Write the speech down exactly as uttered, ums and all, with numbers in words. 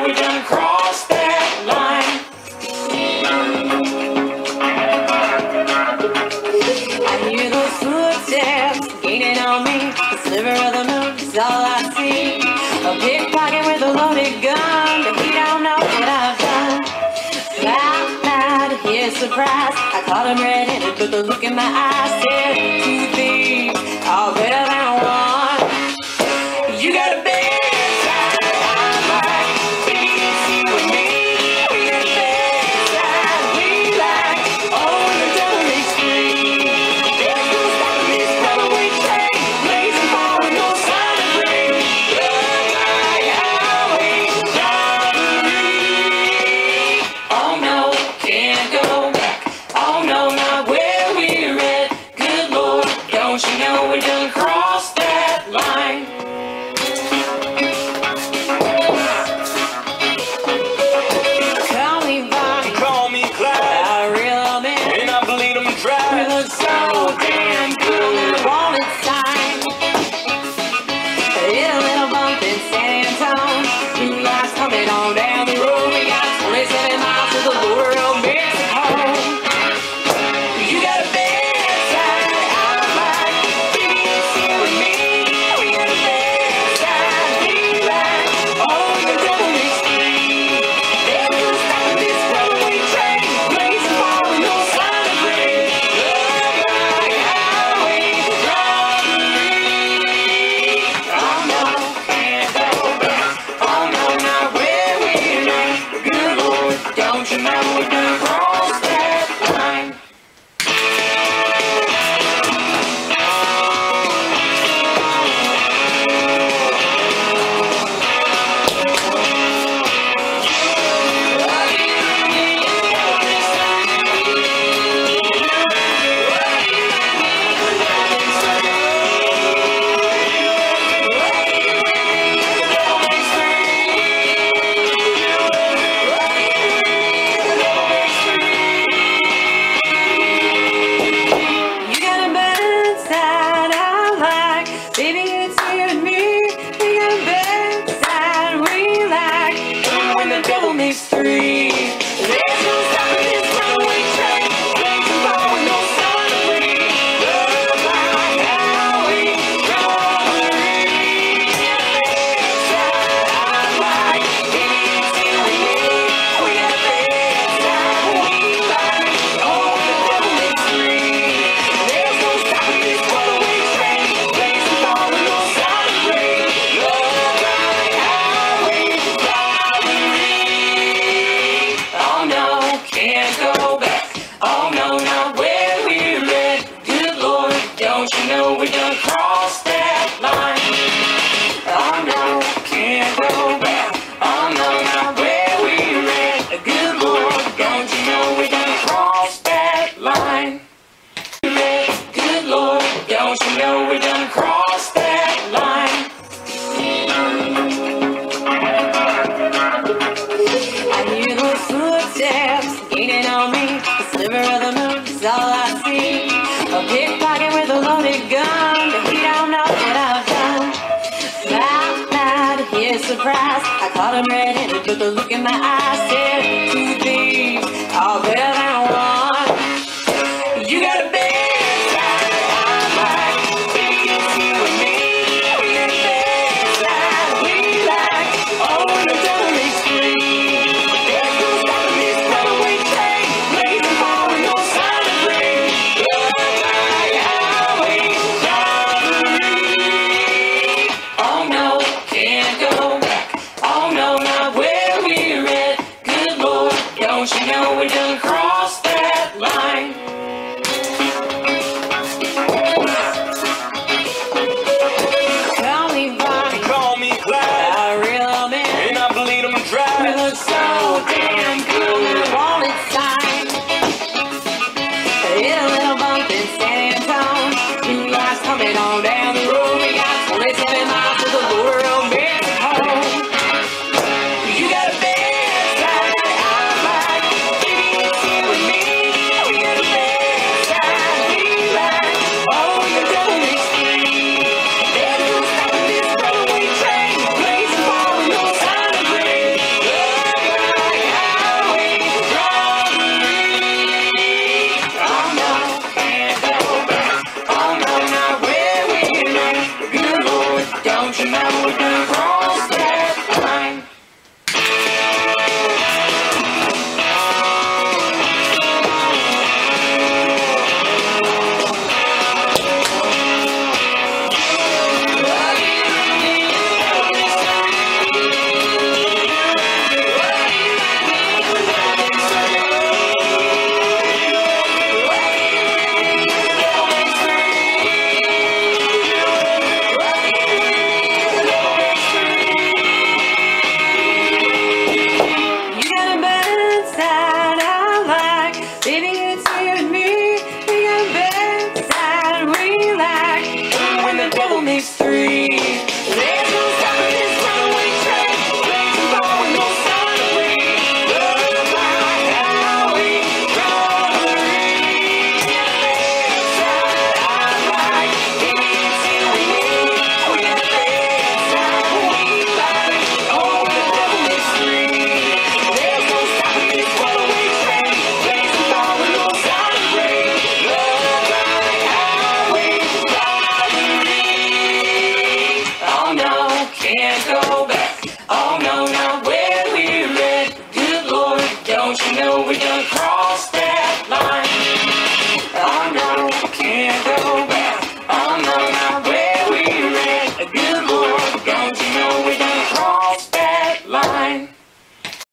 know we done crossed that line. I hear those footsteps gaining on me. The sliver of the moon is all I see. A pickpocket with a loaded gun, but he don't know what I've done. Loud, loud, here's surprise. I caught him red-handed, but the look in my eyes said two thieves, all better than one. You got a bad side, I'm like, it's you and me. We got a bad side, we like, oh, the devil is free. There's no stopping this runaway train, blazing forward, no sign of rain. Love like highway robbery. Oh no, can't go back. Oh no, not where we're at. Good Lord, don't you know we done crossed that line? Coming on down the road, we got twenty-seven miles to the border of Mexico. You got a bad side, I'm like, baby, it's you and me. We got a bad side, we like, oh, the devil is free. There's no stopping this runaway train, blazing forward, no sign of rain. Love like highway robbery. Oh no, can't go back. Oh no, not where we're at. Good Lord, don't you know we're gonna cross that line? We done crossed that line. Oh no, can't go back. Oh no, not where we're at. Good Lord, don't you know we done crossed that line? Good Lord, don't you know we done crossed that line? I hear those footsteps gaining on me. The sliver of the moon is all I see. A pickpocket with a loaded gun, but he don't know what I've done. Loud, loud, here's surprise. I caught him red-handed, but the look in my eyes said two thieves, all better than one. You got a bad side, I'm like, baby, it's you and me. We got a bad side, we like, oh, the devil is free. There's no stopping this runaway train, blazing forward, no sign of rain. Oh no, can't go back. Oh no, not where we're at. Good Lord, don't you know we done crossed that line? Call me Bonnie, Call me Clyde, a real man, and I bleed them dry. we look so damn good with a wanted sign. Hit a little bump in San Antonio. Two lights coming on down the road. We got twenty-seven miles to the border of Mexico. You got a bad side, I'm like, baby, it's you and me. We got a bad side, we like, oh, the devil is free. There's no stopping this runaway train, blazing forward, no sign of rain. we can cross that.